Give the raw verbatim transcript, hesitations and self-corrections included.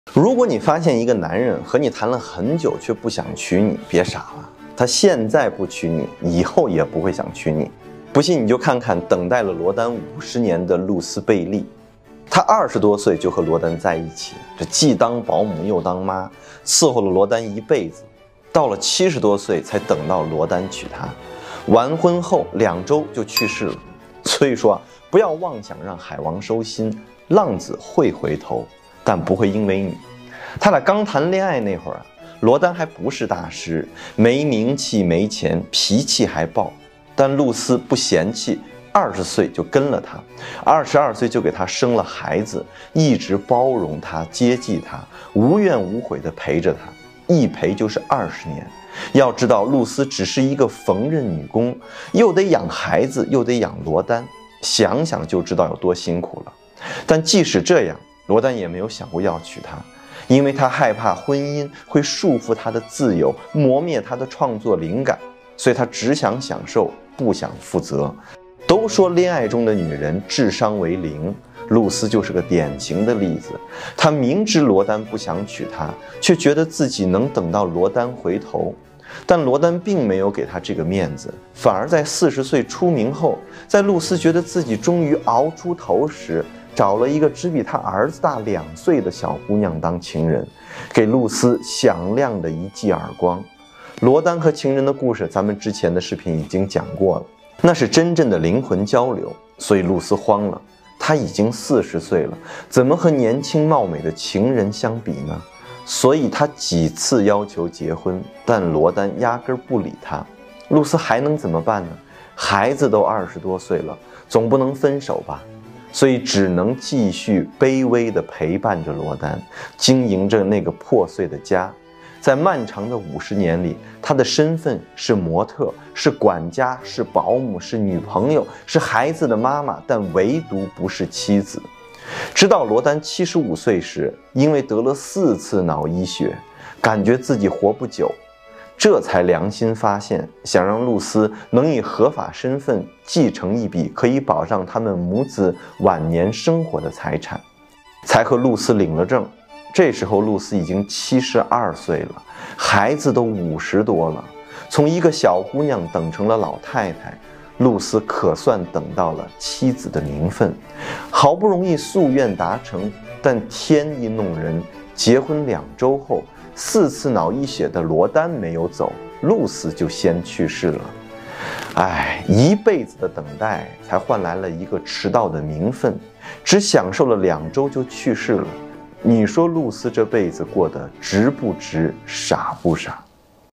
如果你发现一个男人和你谈了很久却不想娶你，别傻了，他现在不娶你，以后也不会想娶你。不信你就看看等待了罗丹五十年的露丝贝利，她二十多岁就和罗丹在一起，这既当保姆又当妈，伺候了罗丹一辈子。到了七十多岁才等到罗丹娶她，完婚后两周就去世了。所以说啊，不要妄想让海王收心，浪子会回头，但不会因为你。他俩刚谈恋爱那会儿啊，罗丹还不是大师，没名气没钱，脾气还暴。但露丝不嫌弃，二十岁就跟了他，二十二岁就给他生了孩子，一直包容他，接济他，无怨无悔地陪着他，一陪就是二十年。要知道，露丝只是一个缝纫女工，又得养孩子，又得养罗丹，想想就知道有多辛苦了。但即使这样，罗丹也没有想过要娶她，因为他害怕婚姻会束缚他的自由，磨灭他的创作灵感，所以他只想享受，不想负责。都说恋爱中的女人智商为零，露丝就是个典型的例子。她明知罗丹不想娶她，却觉得自己能等到罗丹回头。但罗丹并没有给她这个面子，反而在四十岁出名后，在露丝觉得自己终于熬出头时，找了一个只比他儿子大两岁的小姑娘当情人，给露丝响亮的一记耳光。罗丹和情人的故事，咱们之前的视频已经讲过了，那是真正的灵魂交流，所以露丝慌了。她已经四十岁了，怎么和年轻貌美的情人相比呢？所以她几次要求结婚，但罗丹压根不理她。露丝还能怎么办呢？孩子都二十多岁了，总不能分手吧？所以只能继续卑微地陪伴着罗丹，经营着那个破碎的家。在漫长的五十年里，她的身份是模特，是管家，是保姆，是女朋友，是孩子的妈妈，但唯独不是妻子。直到罗丹七十五岁时，因为得了四次脑溢血，感觉自己活不久，这才良心发现，想让露丝能以合法身份继承一笔可以保障他们母子晚年生活的财产，才和露丝领了证。这时候露丝已经七十二岁了，孩子都五十多了，从一个小姑娘等成了老太太。露丝可算等到了妻子的名分，好不容易夙愿达成，但天意弄人，结婚两周后，四次脑溢血的罗丹没有走，露丝就先去世了。唉，一辈子的等待才换来了一个迟到的名分，只享受了两周就去世了。你说露丝这辈子过得值不值，傻不傻？